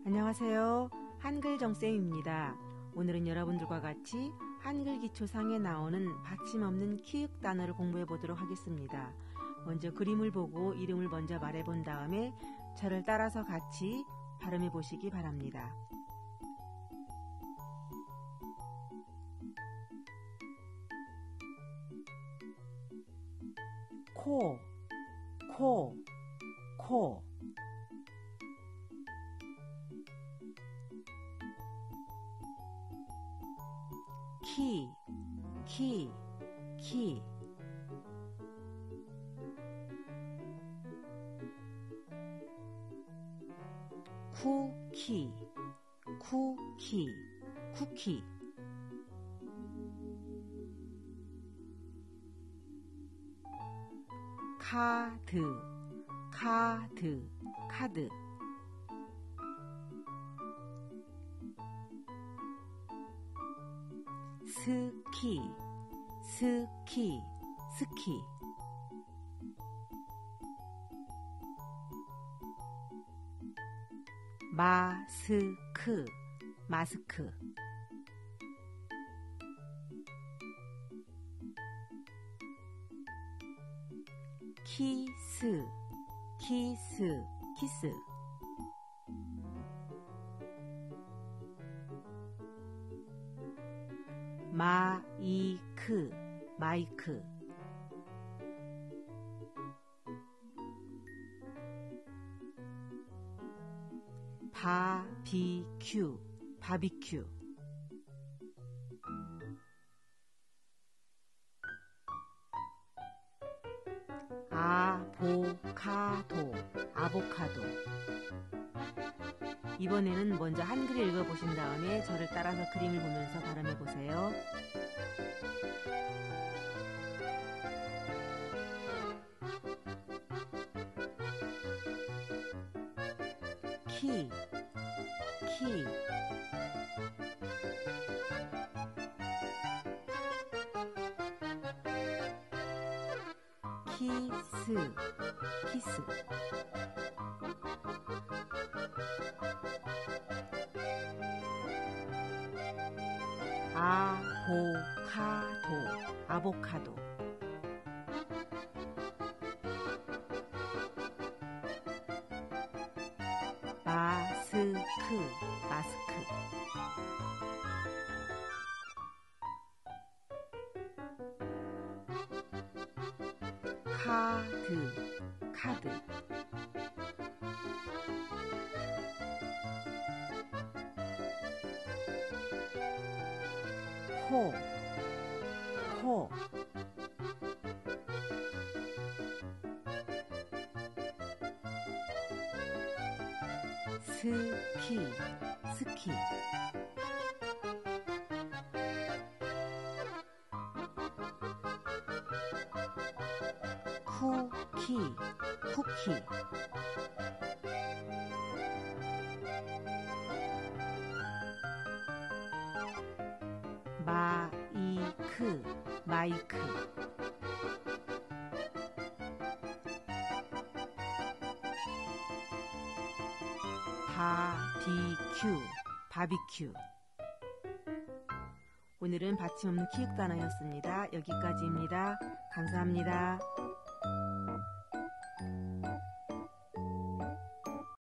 안녕하세요. 한글정쌤입니다. 오늘은 여러분들과 같이 한글 기초상에 나오는 받침 없는 키읔 단어를 공부해 보도록 하겠습니다. 먼저 그림을 보고 이름을 먼저 말해 본 다음에 저를 따라서 같이 발음해 보시기 바랍니다. 코, 코, 코. 키, 키, 키. 쿠키, 쿠키, 쿠키. 카드, 카드, 카드. 스키, 스키, 스키. 마스크, 마스크. 키스, 키스, 키스. 마이크, 마이크. 바비큐, 바비큐. 아보카도, 아보카도. 이번에는 먼저 한글을 읽어보신 다음에 저를 따라서 그림을 보면서 발음해 보세요. 키, 키. 키스, 키스. 아보카도, 아보카도. 마스크, 마스크. 카드, 카드. 코, 코. 스키, 스키. 쿠키, 쿠키. 마이크, 마이크. 바비큐, 바비큐. 오늘은 받침 없는 키읔 단어였습니다. 여기까지입니다. 감사합니다.